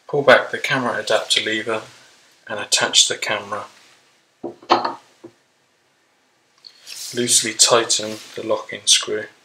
Pull back the camera adapter lever and attach the camera. Loosely tighten the locking screw.